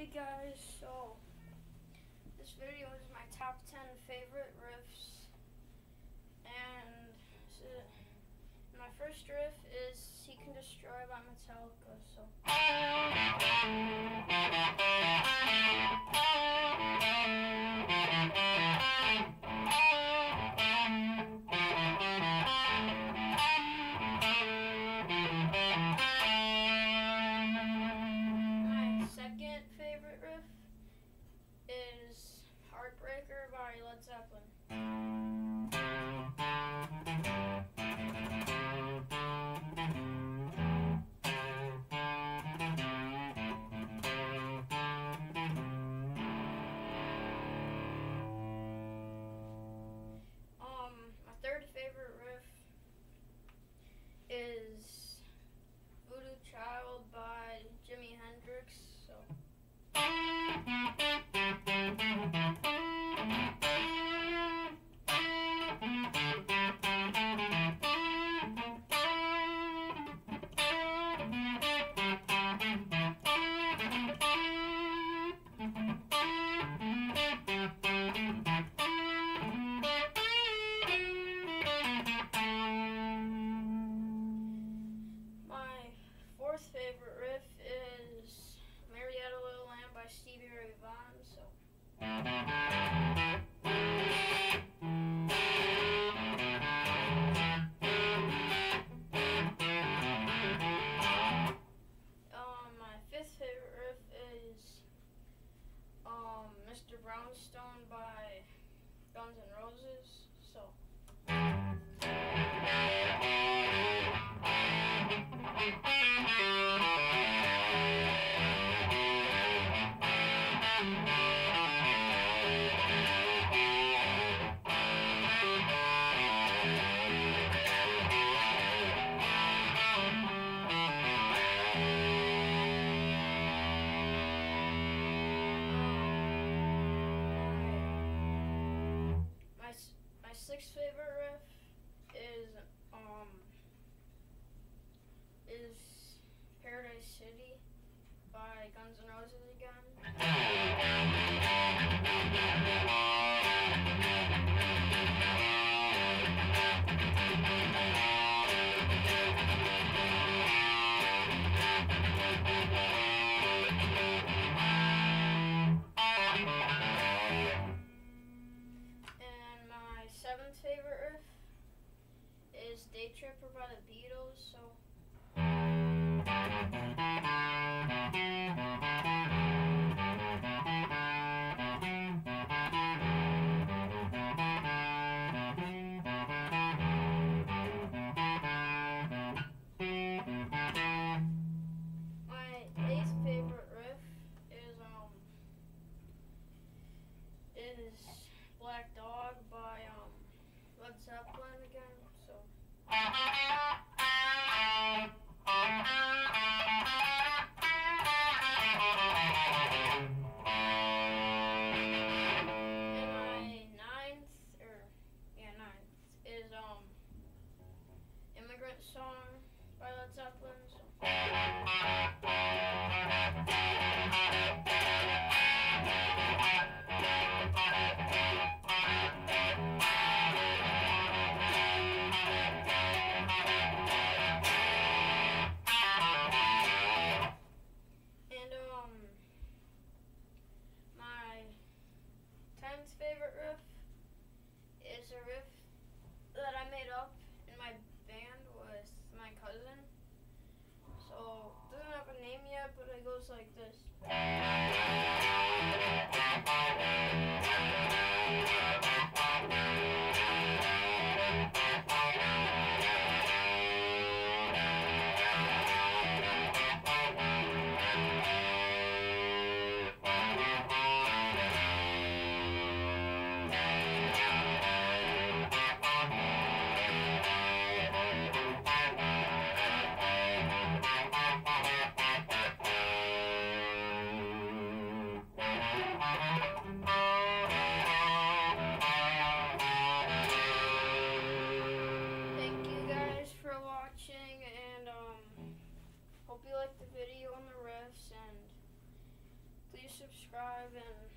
Hey guys, so this video is my top 10 favorite riffs, and so my first riff is Seek and Destroy by Metallica. So my second favorite riff is Heartbreaker by Led Zeppelin. My third favorite riff is Voodoo Child by Jimi Hendrix. So my fourth favorite riff is Marietta Little Lamb by Stevie Ray Vaughan. So my fifth favorite riff is Mr. Brownstone by Guns N' Roses. So my sixth favorite riff is Paradise City by Guns N' Roses again. And my seventh favorite riff is Day Tripper by the Beatles. So my eighth favorite riff is Black Dog by Led Zeppelin again. So and my ninth is Immigrant Song by Led Zeppelin. So my 10th favorite riff is a riff that I made up in my band with my cousin. So it doesn't have a name yet, but it goes like this. subscribe, and